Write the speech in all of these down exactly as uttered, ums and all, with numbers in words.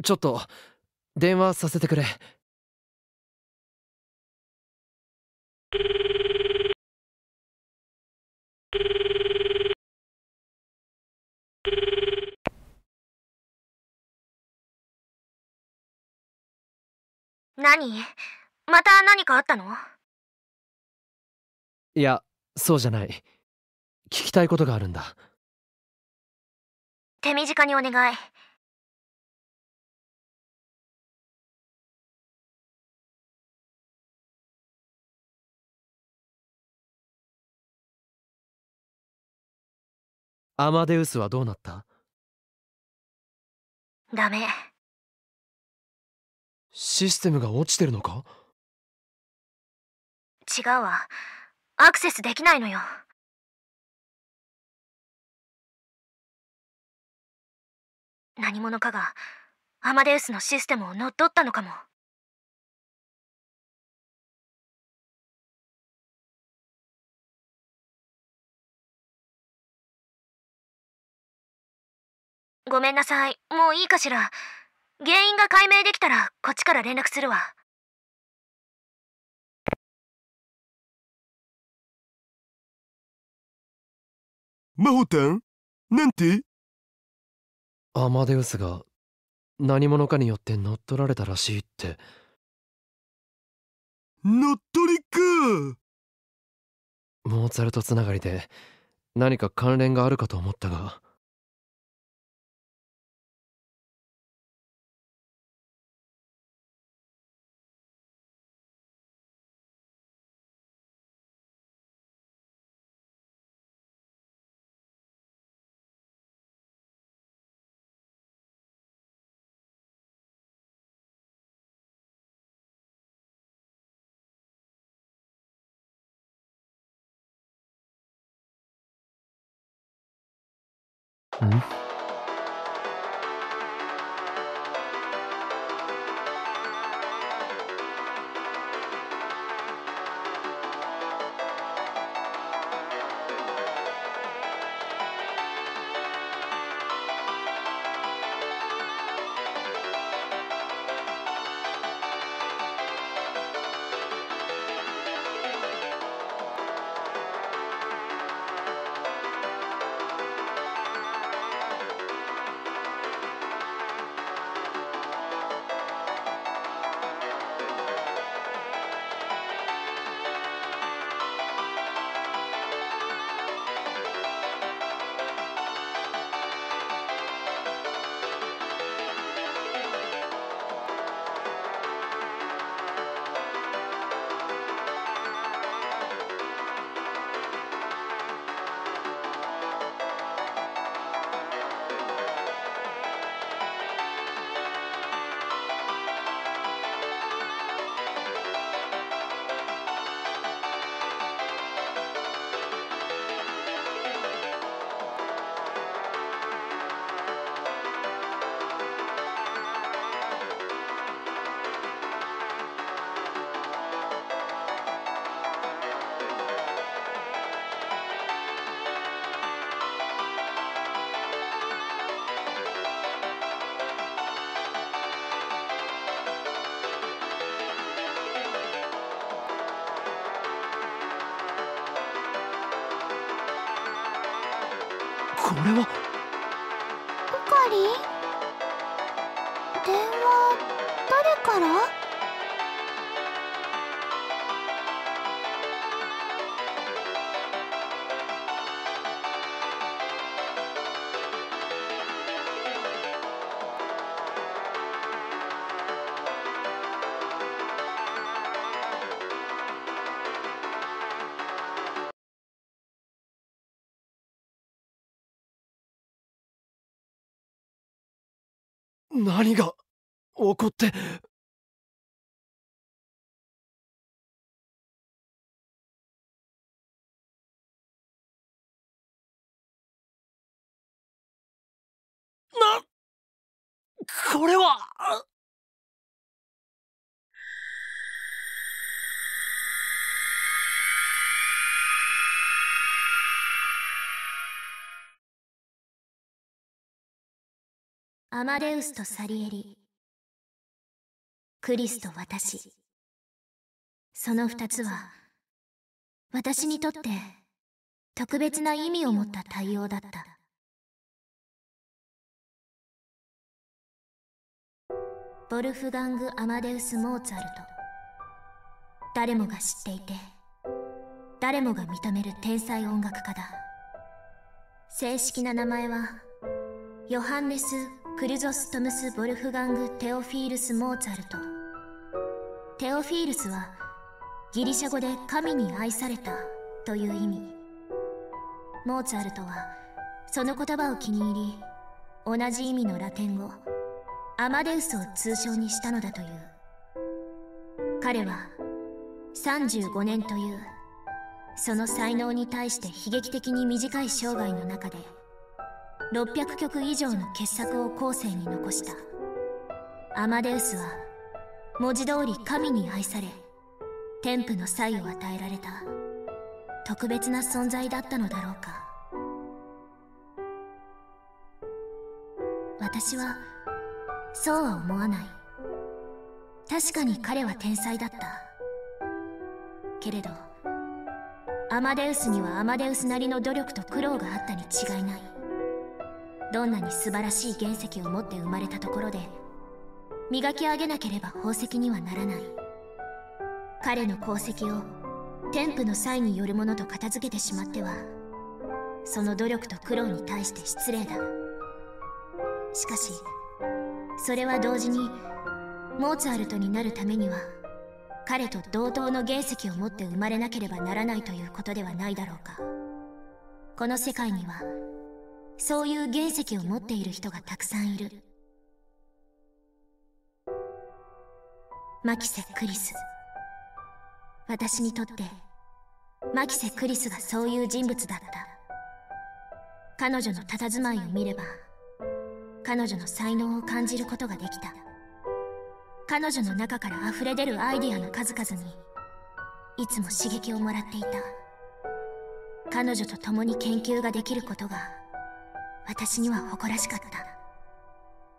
ちょっと電話させてくれ。 何？また何かあったの？ いや、そうじゃない。聞きたいことがあるんだ。 手短にお願い。 アマデウスはどうなった？ ダメ。 システムが落ちてるのか？ 違うわ。アクセスできないのよ。何者かがアマデウスのシステムを乗っ取ったのかも。ごめんなさい。もういいかしら。原因が解明できたらこっちから連絡するわ。 マホタン？なんて？ アマデウスが何者かによって乗っ取られたらしいって。 乗っ取りか。 モーツァルトつながりで何か関連があるかと思ったが。ん？これはポカリ？電話誰から？ 何が起こって。なこれは。 アマデウスとサリエリ、 クリスと私。その二つは私にとって特別な意味を持った対応だった。ボルフガング・アマデウス・モーツァルト。誰もが知っていて誰もが認める天才音楽家だ。正式な名前はヨハンネス・クリゾストムス・ボルフガング・テオフィールス・モーツァルト。テオフィールスはギリシャ語で神に愛されたという意味。モーツァルトはその言葉を気に入り、同じ意味のラテン語アマデウスを通称にしたのだという。彼はさんじゅうごねんというその才能に対して悲劇的に短い生涯の中でろっぴゃくきょく以上の傑作を後世に残した。アマデウスは文字通り神に愛され天賦の才を与えられた特別な存在だったのだろうか。私はそうは思わない。確かに彼は天才だった。けれどアマデウスにはアマデウスなりの努力と苦労があったに違いない。どんなに素晴らしい原石を持って生まれたところで磨き上げなければ宝石にはならない。彼の功績を天賦の才によるものと片付けてしまってはその努力と苦労に対して失礼だ。しかしそれは同時にモーツァルトになるためには彼と同等の原石を持って生まれなければならないということではないだろうか。この世界にはそういう原石を持っている人がたくさんいる。マキセ・クリス。私にとってマキセ・クリスがそういう人物だった。彼女の佇まいを見れば彼女の才能を感じることができた。彼女の中から溢れ出るアイディアの数々にいつも刺激をもらっていた。彼女と共に研究ができることが私には誇らしかった。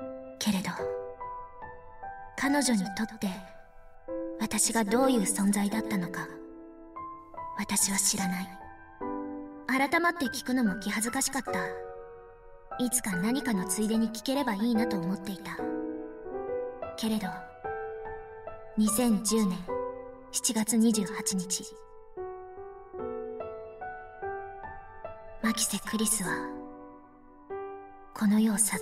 けれど彼女にとって私がどういう存在だったのか私は知らない。改まって聞くのも気恥ずかしかった。いつか何かのついでに聞ければいいなと思っていた。けれどにせんじゅうねんしちがつにじゅうはちにち、マキセ・クリスはこの世を去った。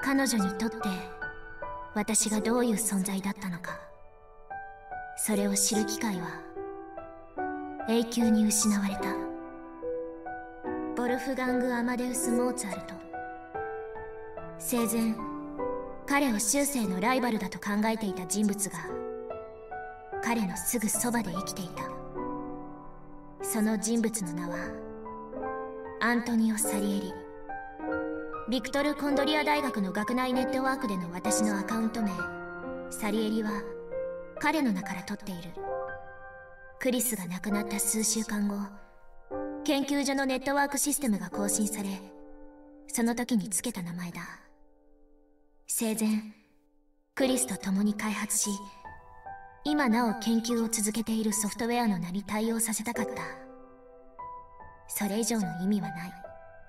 彼女にとって私がどういう存在だったのか、それを知る機会は永久に失われた。ボルフガング・アマデウス・モーツァルト。生前彼を終生のライバルだと考えていた人物が彼のすぐそばで生きていた。その人物の名はアントニオ・サリエリ。ビクトル・コンドリア大学の学内ネットワークでの私のアカウント名サリエリは彼の名から取っている。クリスが亡くなった数週間後、研究所のネットワークシステムが更新され、その時につけた名前だ。生前クリスと共に開発し、今なお研究を続けているソフトウェアの名に対応させたかった。それ以上の意味はない。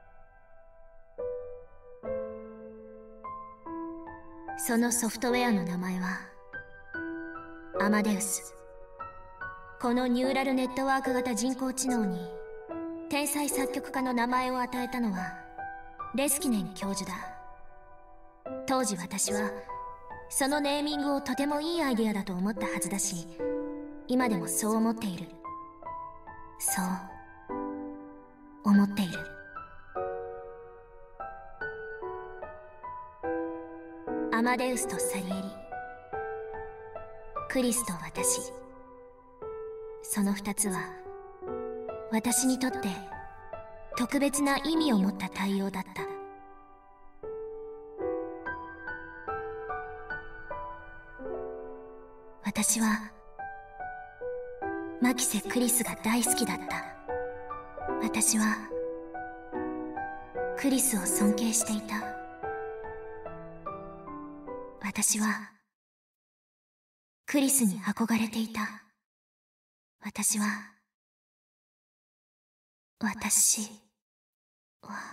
そのソフトウェアの名前はアマデウス。このニューラルネットワーク型人工知能に天才作曲家の名前を与えたのはレスキネン教授だ。当時私はそのネーミングをとてもいいアイデアだと思ったはずだし、今でもそう思っている。そう思っている。アマデウスとサリエリ、クリスと私、その二つは私にとって特別な意味を持った対応だった。私はマキセ・クリスが大好きだった。私はクリスを尊敬していた。私はクリスに憧れていた。私は、私は、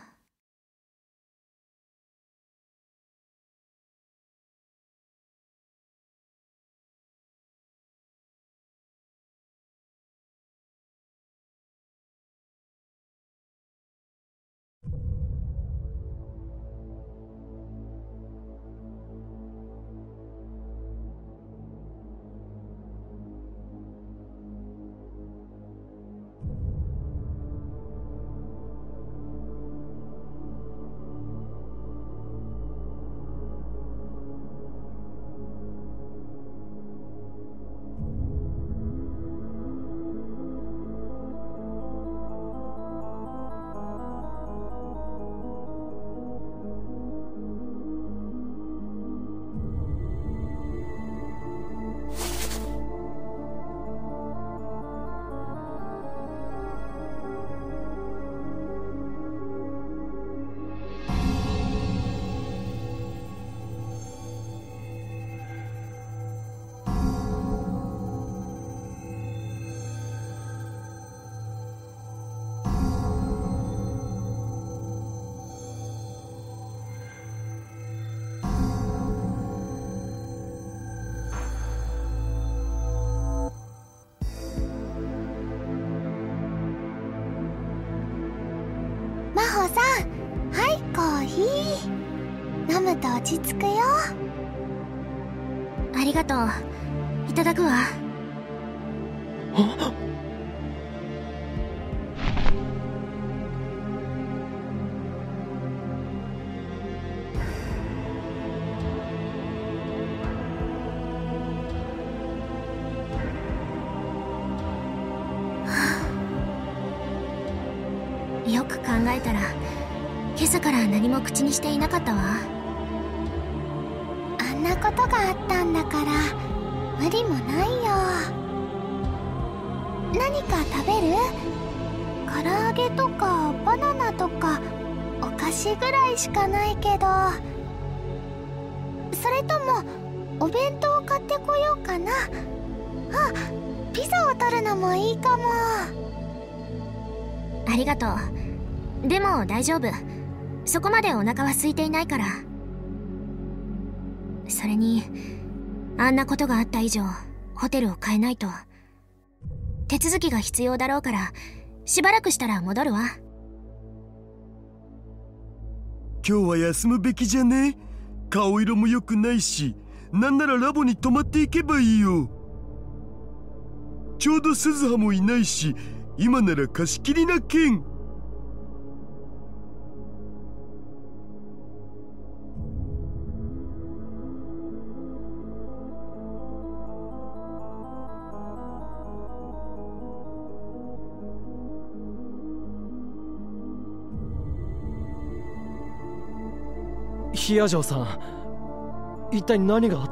真帆さん、はいコーヒー。飲むと落ち着くよ。 ありがとう。いただくわ。 あよく考えたら、今朝から何も口にしていなかったわ。 あんなことがあったんだから無理もないよ。何か食べる？唐揚げとかバナナとかお菓子ぐらいしかないけど。それともお弁当を買ってこようかな。あ、ピザを取るのもいいかも。 ありがとう。でも大丈夫。そこまでお腹は空いていないから。それに、あんなことがあった以上、ホテルを変えないと。手続きが必要だろうから、しばらくしたら戻るわ。 今日は休むべきじゃね？顔色も良くないし、なんならラボに泊まっていけばいいよ。ちょうど鈴葉もいないし、今なら貸し切りなけん。 ヒヤジョーさん、一体何があった？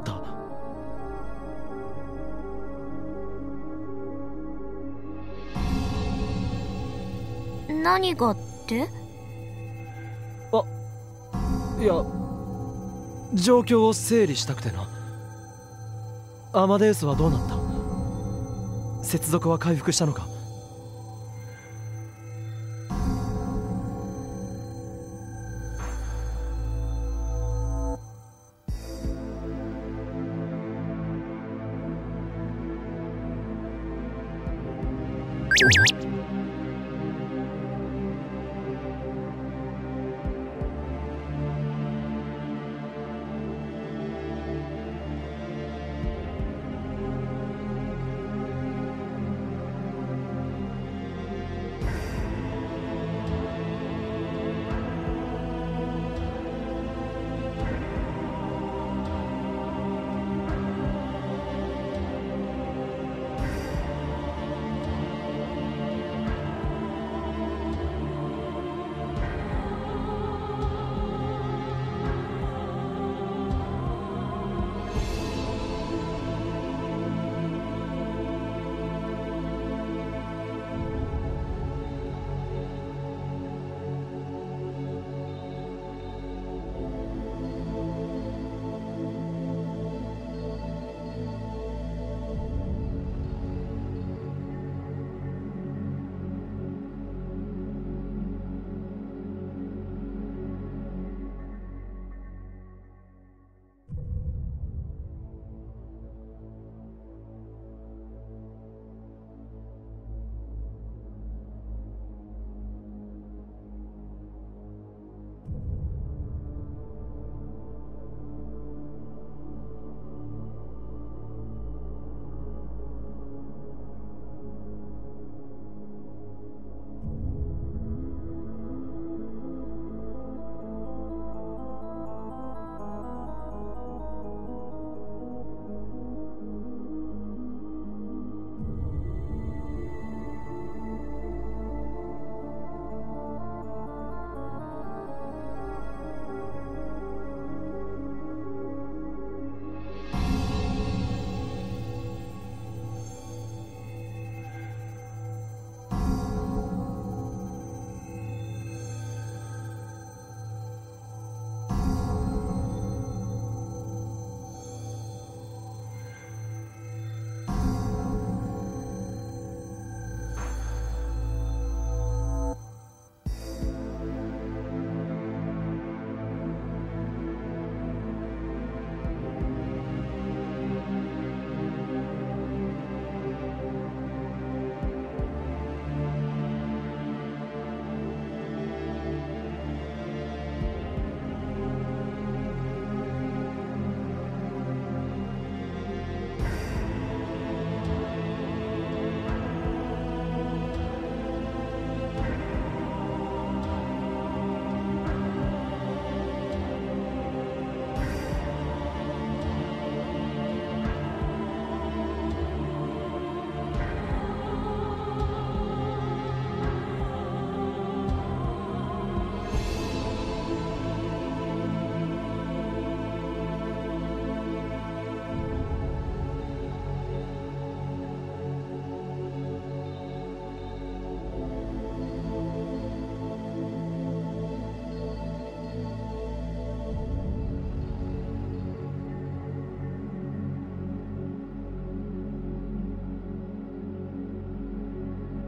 何がって？ あ、いや、状況を整理したくてな。アマデウスはどうなった？接続は回復したのか？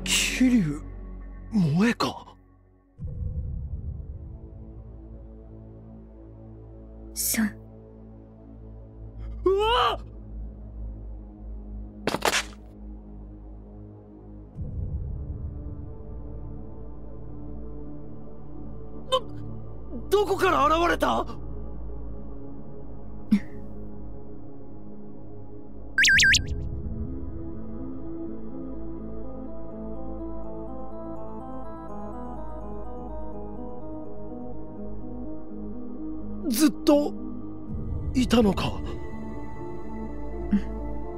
桐生萌か。 そう。 うわっ！ど、どこから現れた？ずっといたのか？ うん、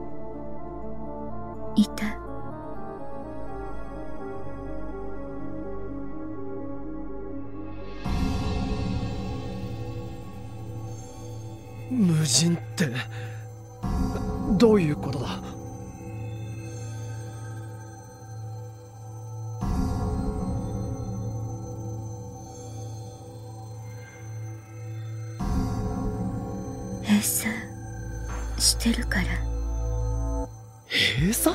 いた。 無人ってどういうことだ？ 閉鎖してるから。 閉鎖？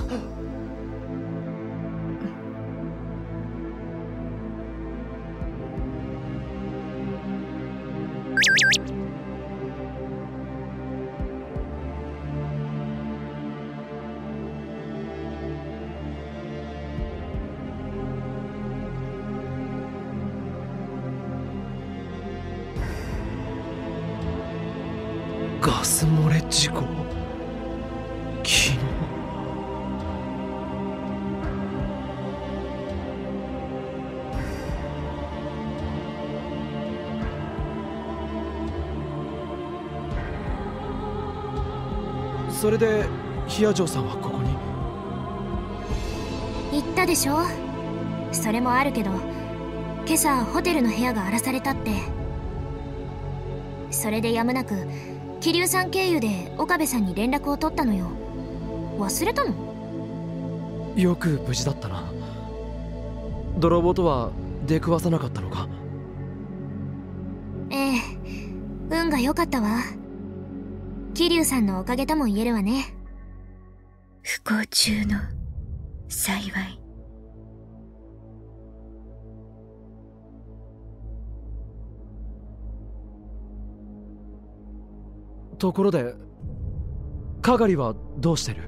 ガス漏れ事故？昨日？それでヒヤジョーさんはここに？ 言ったでしょ。それもあるけど、今朝ホテルの部屋が荒らされたって。それでやむなく桐生さん経由で岡部さんに連絡を取ったのよ。忘れたの？ よく無事だったな。泥棒とは出くわさなかったのか？ ええ、運が良かったわ。桐生さんのおかげとも言えるわね。不幸中の幸い。 ところでかがりはどうしてる？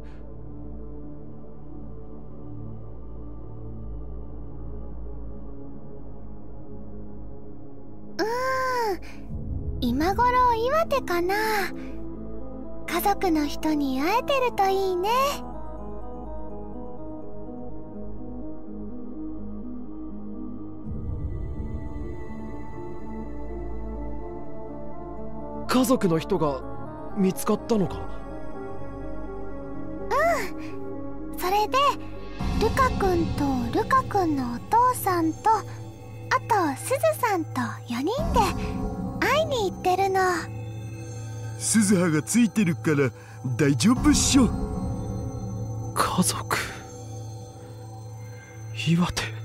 うーん、今頃岩手かな。家族の人に会えてるといいね。 家族の人が見つかったのか？ うん、それでルカ君とルカ君のお父さんと、あとすずさんとよにんで会いに行ってるの。 鈴葉がついてるから大丈夫っしょ。 家族、岩手。